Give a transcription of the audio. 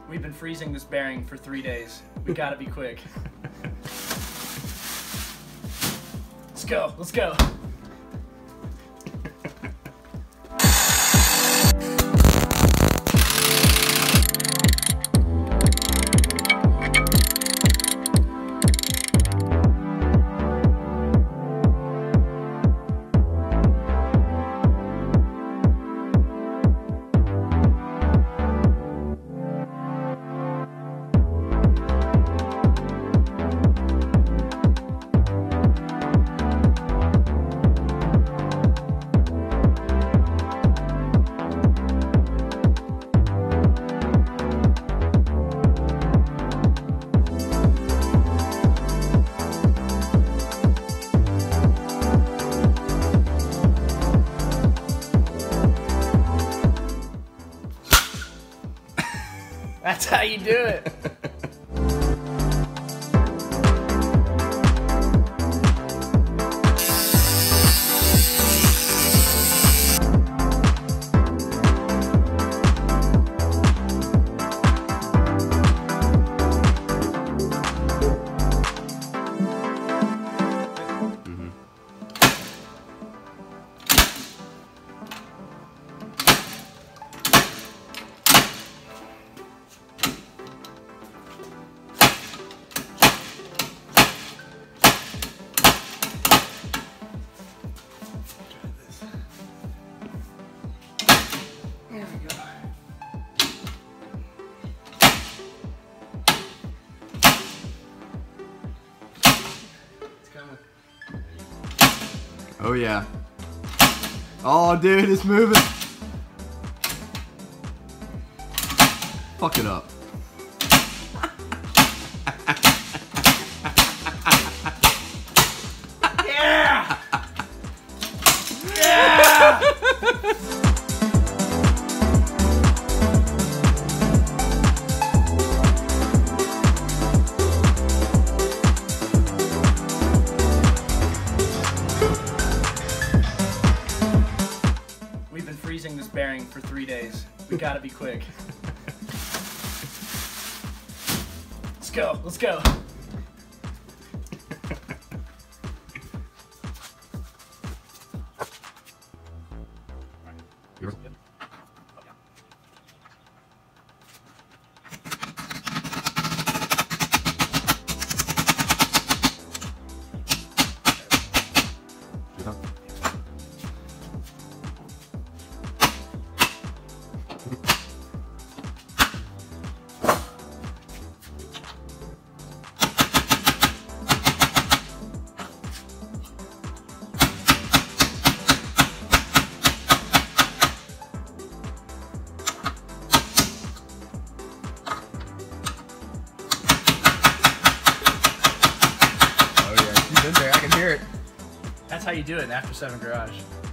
We've been freezing this bearing for 3 days. We gotta be quick. Let's go, let's go. That's how you do it. There we go. It's coming. Oh yeah. Oh dude, it's moving. Fuck it up. Yeah! Yeah! We've been freezing this bearing for 3 days. We gotta be quick. Let's go, let's go. Oh yeah, she's in there. I can hear it. That's how you do it in After 7 Garage.